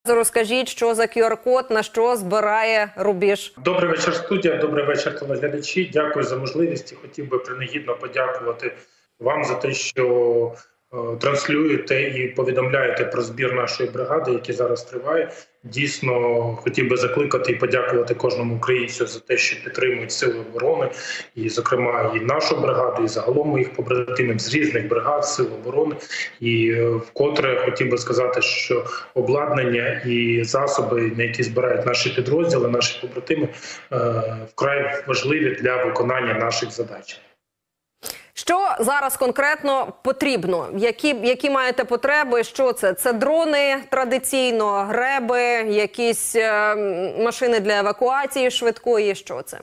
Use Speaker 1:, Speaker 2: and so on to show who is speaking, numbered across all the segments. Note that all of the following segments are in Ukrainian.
Speaker 1: Розкажіть, що за QR-код, на що збирає Рубіж?
Speaker 2: Добрий вечір, студія, добрий вечір, телеглядачі. Дякую за можливість. Хотів би принагідно подякувати вам за те, що транслюєте і повідомляєте про збір нашої бригади, який зараз триває. Дійсно, хотів би закликати і подякувати кожному українцю за те, що підтримують Сили оборони, і, зокрема, і нашу бригаду, і загалом моїх побратимів з різних бригад Сил оборони. І вкотре хотів би сказати, що обладнання і засоби, на які збирають наші підрозділи, наші побратими, вкрай важливі для виконання наших задач.
Speaker 1: Що зараз конкретно потрібно? Які маєте потреби? Що це? Це дрони традиційно, греби, якісь машини для евакуації швидкої? Що це?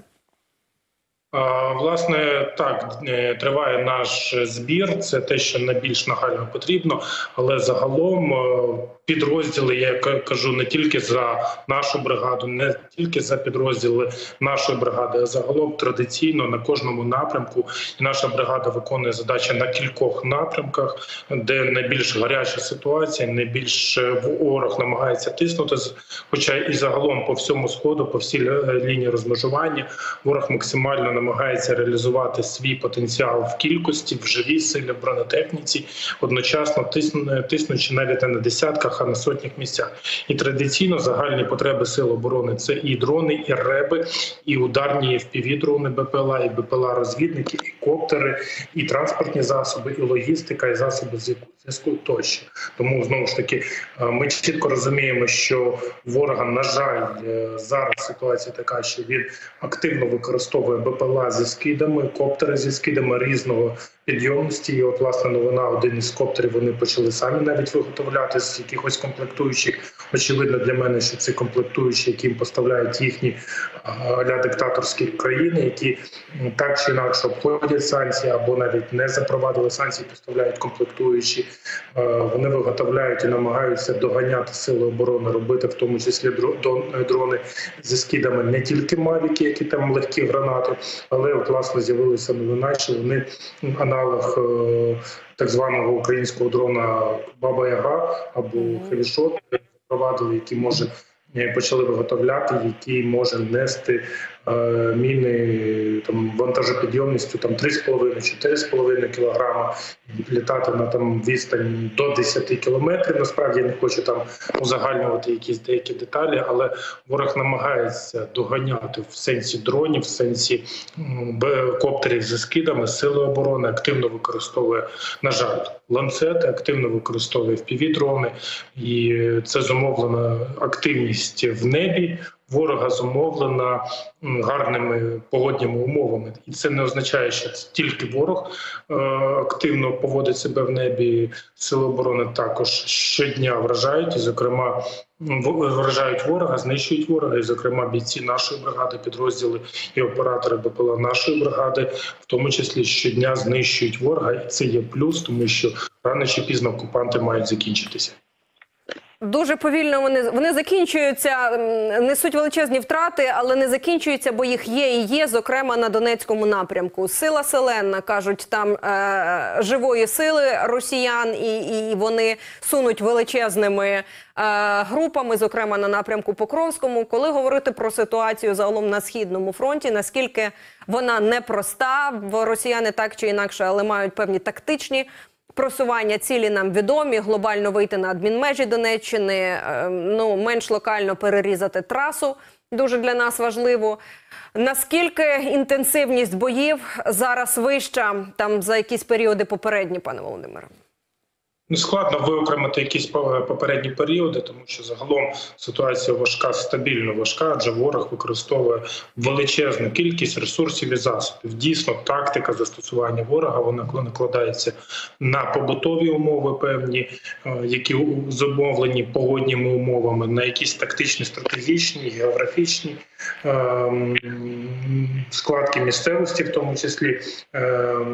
Speaker 2: Власне, так, триває наш збір, це те, що найбільш нагально потрібно, але загалом підрозділи, я кажу не тільки за нашу бригаду, не тільки за підрозділи нашої бригади, а загалом традиційно на кожному напрямку. І наша бригада виконує задачі на кількох напрямках, де найбільш гаряча ситуація, найбільш ворог намагається тиснути, хоча і загалом по всьому Сходу, по всій лінії розмежування, ворог максимально намагається реалізувати свій потенціал в кількості, в живій силі, в бронетехніці, одночасно тиснучи навіть не на десятках, а на сотнях місцях. І традиційно загальні потреби Сил оборони – це і дрони, і реби, і ударні FPV-дрони БПЛА, і БПЛА-розвідники, і коптери, і транспортні засоби, і логістика, і засоби зв'язку тощо. Тому, знову ж таки, ми чітко розуміємо, що ворога, на жаль, зараз ситуація така, що він активно використовує БПЛА зі скидами, коптери зі скидами різного підйомності. І от, власне, новина, один із коптерів вони почали самі навіть виготовляти з якихось комплектуючих. Очевидно для мене, що це комплектуючі, які їм поставляють їхні диктаторські країни, які так чи інакше обходять санкції або навіть не запровадили санкції, поставляють комплектуючі. Вони виготовляють і намагаються доганяти Сили оборони, робити в тому числі дрони зі скидами, не тільки мавіки, які там легкі гранати, але от, власне, з'явилася новина, що вони аналог так званого українського дрона Баба-Яга або Хевішот запровадили, які почали виготовляти, який може нести міни вантажопідйомністю 3,5-4,5 кг, літати на відстань до 10 кілометрів. Насправді я не хочу там узагальнювати якісь деякі деталі, але ворог намагається доганяти в сенсі дронів, в сенсі коптерів зі скидами. Сили оборони активно використовує, на жаль, ланцети, активно використовує FPV-дрони, і це зумовлена активність в небі ворога, зумовлена гарними погодніми умовами. І це не означає, що це тільки ворог активно поводить себе в небі. Сили оборони також щодня вражають, і, зокрема, вражають ворога, знищують ворога, і, зокрема, бійці нашої бригади, підрозділи і оператори БПЛА нашої бригади, в тому числі щодня знищують ворога. І це є плюс, тому що рано чи пізно окупанти мають закінчитися.
Speaker 1: Дуже повільно вони закінчуються, несуть величезні втрати, але не закінчуються, бо їх є і є, зокрема на Донецькому напрямку. Сила селенна, кажуть, там живої сили росіян, і вони сунуть величезними групами, зокрема на напрямку Покровському. Коли говорити про ситуацію загалом на Східному фронті, наскільки вона непроста, бо росіяни так чи інакше, але мають певні тактичні просування, цілі нам відомі, глобально вийти на адмінмежі Донеччини, менш локально перерізати трасу, дуже для нас важливо. Наскільки інтенсивність боїв зараз вища за якісь періоди попередні, пане Володимире?
Speaker 2: Складно виокремити якісь попередні періоди, тому що загалом ситуація важка, стабільно важка, адже ворог використовує величезну кількість ресурсів і засобів. Дійсно, тактика застосування ворога, вона накладається на побутові умови певні, які зумовлені погодніми умовами, на якісь тактичні, стратегічні, географічні складки місцевості, в тому числі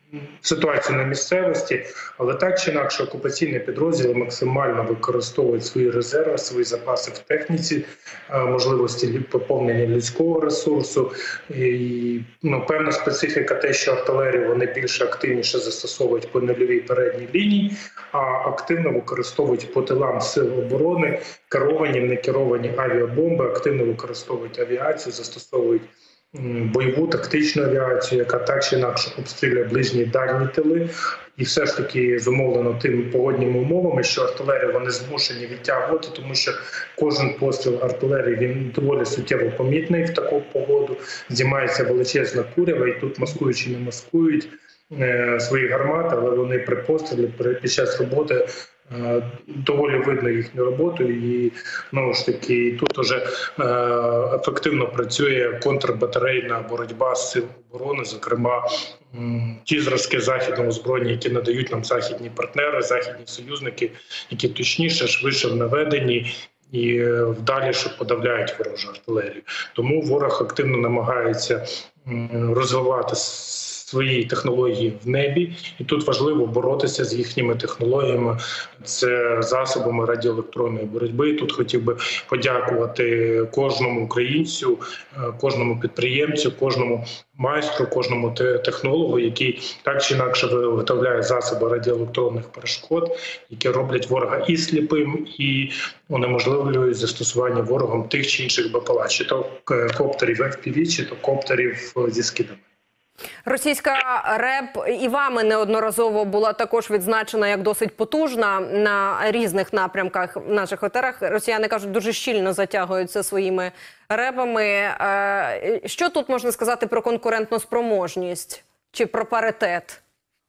Speaker 2: ситуацію на місцевості, але так чи інакше окупаційні підрозділи максимально використовують свої резерви, свої запаси в техніці, можливості поповнення людського ресурсу. І, певна специфіка те, що артилерію вони більш активніше застосовують по нульовій передній лінії, а активно використовують по тилам сил оборони, керовані, не керовані авіабомби, активно використовують авіацію, застосовують бойову тактичну авіацію, яка так чи інакше обстрілює ближні і дальні тили, і все ж таки зумовлено тими погодніми умовами, що артилерію вони змушені відтягувати, тому що кожен постріл артилерії він доволі суттєво помітний в таку погоду, здіймається величезна курява, і тут маскуючі не маскують свої гармати, але вони при пострілі, під час роботи доволі видно їхню роботу, і знову ж таки тут уже ефективно працює контрбатарейна боротьба з сил оборони, зокрема ті зразки західного озброєння, які надають нам західні партнери, західні союзники, які точніше, швидше в наведенні і вдаліше подавляють ворожу артилерію. Тому ворог активно намагається розвивати свої технології в небі, і тут важливо боротися з їхніми технологіями, це засобами радіоелектронної боротьби. Тут хотів би подякувати кожному українцю, кожному підприємцю, кожному майстру, кожному технологу, який так чи інакше виготовляє засоби радіоелектронних перешкод, які роблять ворога і сліпим, і унеможливлюють застосування ворогом тих чи інших БПЛА, чи то коптерів FPV, чи то коптерів зі скидами.
Speaker 1: Російська РЕБ і вами неодноразово була також відзначена як досить потужна на різних напрямках в наших етерах. Росіяни кажуть, дуже щільно затягуються своїми РЕБами. Що тут можна сказати про конкурентну спроможність чи про паритет?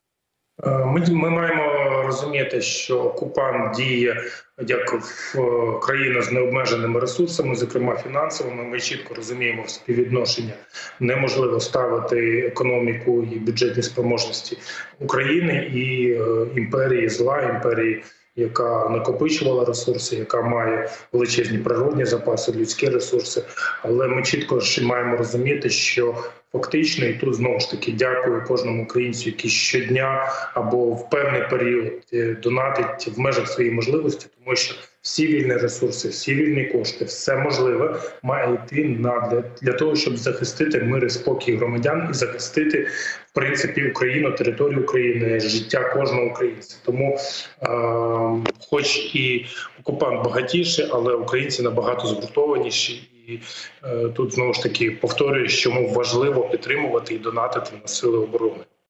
Speaker 2: Ми маємо розуміти, що окупант діє як країна з необмеженими ресурсами, зокрема фінансовими. Ми чітко розуміємо співвідношення. Неможливо ставити економіку і бюджетні спроможності України і імперії зла, імперії, яка накопичувала ресурси, яка має величезні природні запаси, людські ресурси. Але ми чітко маємо розуміти, що фактично, і тут знову ж таки дякую кожному українцю, який щодня або в певний період донатить в межах своєї можливості, тому що всі вільні ресурси, всі вільні кошти, все можливе має йти для того, щоб захистити мир і спокій громадян і захистити, в принципі, Україну, територію України, життя кожного українця. Тому, хоч і окупант багатіший, але українці набагато згуртованіші. І тут, знову ж таки, повторюю, що важливо підтримувати і донатити на сили оборони.